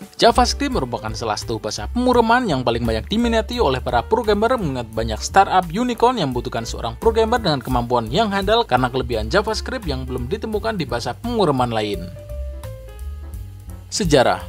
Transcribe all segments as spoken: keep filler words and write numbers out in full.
JavaScript merupakan salah satu bahasa pemrograman yang paling banyak diminati oleh para programmer mengingat banyak startup unicorn yang membutuhkan seorang programmer dengan kemampuan yang handal karena kelebihan JavaScript yang belum ditemukan di bahasa pemrograman lain. Sejarah.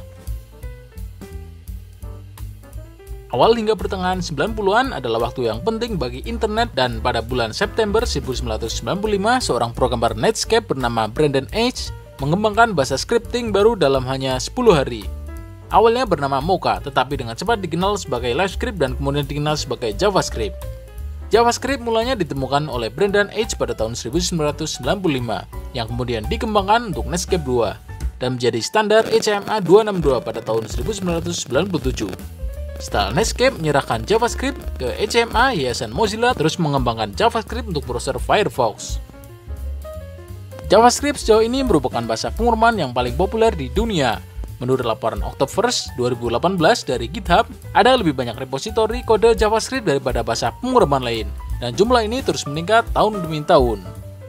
Awal hingga pertengahan sembilan puluhan adalah waktu yang penting bagi internet dan pada bulan September seribu sembilan ratus sembilan puluh lima seorang programmer Netscape bernama Brendan Eich mengembangkan bahasa scripting baru dalam hanya sepuluh hari. Awalnya bernama Mocha, tetapi dengan cepat dikenal sebagai LiveScript dan kemudian dikenal sebagai JavaScript. JavaScript mulanya ditemukan oleh Brendan Eich pada tahun seribu sembilan ratus sembilan puluh lima, yang kemudian dikembangkan untuk Netscape dua, dan menjadi standar H T M L dua enam dua pada tahun seribu sembilan ratus sembilan puluh tujuh. Setelah Netscape menyerahkan JavaScript ke H M A, Yayasan Mozilla terus mengembangkan JavaScript untuk browser Firefox. JavaScript sejauh ini merupakan bahasa pemrograman yang paling populer di dunia. Menurut laporan Octoverse dua ribu delapan belas dari GitHub, ada lebih banyak repositori kode JavaScript daripada bahasa pemrograman lain, dan jumlah ini terus meningkat tahun demi tahun.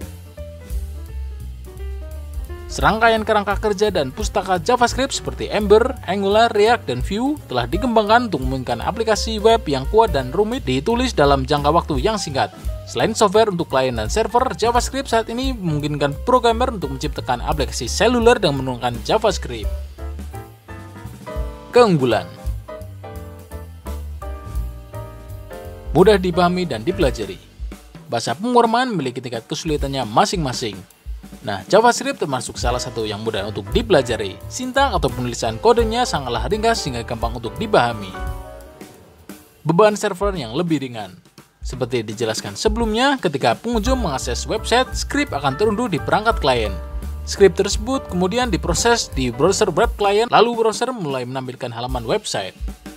Serangkaian kerangka kerja dan pustaka JavaScript seperti Ember, Angular, React, dan Vue telah dikembangkan untuk memungkinkan aplikasi web yang kuat dan rumit ditulis dalam jangka waktu yang singkat. Selain software untuk klien dan server, JavaScript saat ini memungkinkan programmer untuk menciptakan aplikasi seluler dengan menggunakan JavaScript. Keunggulan. Mudah dipahami dan dipelajari. Bahasa pemrograman memiliki tingkat kesulitannya masing-masing. Nah, JavaScript termasuk salah satu yang mudah untuk dipelajari. Sintaks atau penulisan kodenya sangatlah ringkas sehingga gampang untuk dipahami. Beban server yang lebih ringan. Seperti dijelaskan sebelumnya, ketika pengunjung mengakses website, script akan terunduh di perangkat klien. Script tersebut kemudian diproses di browser web client, lalu browser mulai menampilkan halaman website.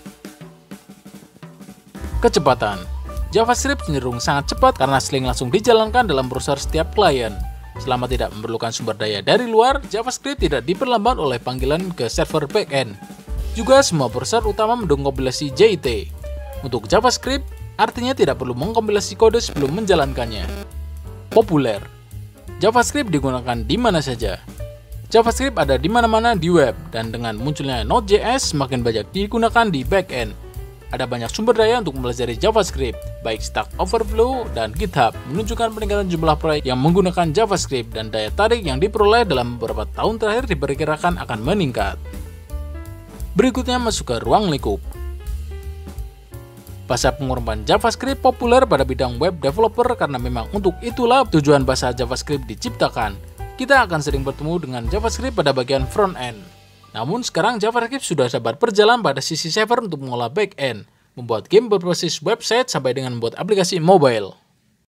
Kecepatan. JavaScript cenderung sangat cepat karena sering langsung dijalankan dalam browser setiap klien. Selama tidak memerlukan sumber daya dari luar, JavaScript tidak diperlambat oleh panggilan ke server backend. Juga semua browser utama mendukung kompilasi J T. Untuk JavaScript, artinya tidak perlu mengkompilasi kode sebelum menjalankannya. Populer. JavaScript digunakan di mana saja. JavaScript ada di mana-mana di web, dan dengan munculnya Node.js semakin banyak digunakan di backend. Ada banyak sumber daya untuk mempelajari JavaScript, baik Stack Overflow dan GitHub menunjukkan peningkatan jumlah proyek yang menggunakan JavaScript, dan daya tarik yang diperoleh dalam beberapa tahun terakhir diperkirakan akan meningkat. Berikutnya masuk ke ruang lingkup. Bahasa pemrograman JavaScript populer pada bidang web developer karena memang untuk itulah tujuan bahasa JavaScript diciptakan. Kita akan sering bertemu dengan JavaScript pada bagian front end. Namun sekarang JavaScript sudah dapat berjalan pada sisi server untuk mengolah back end, membuat game berbasis website sampai dengan membuat aplikasi mobile.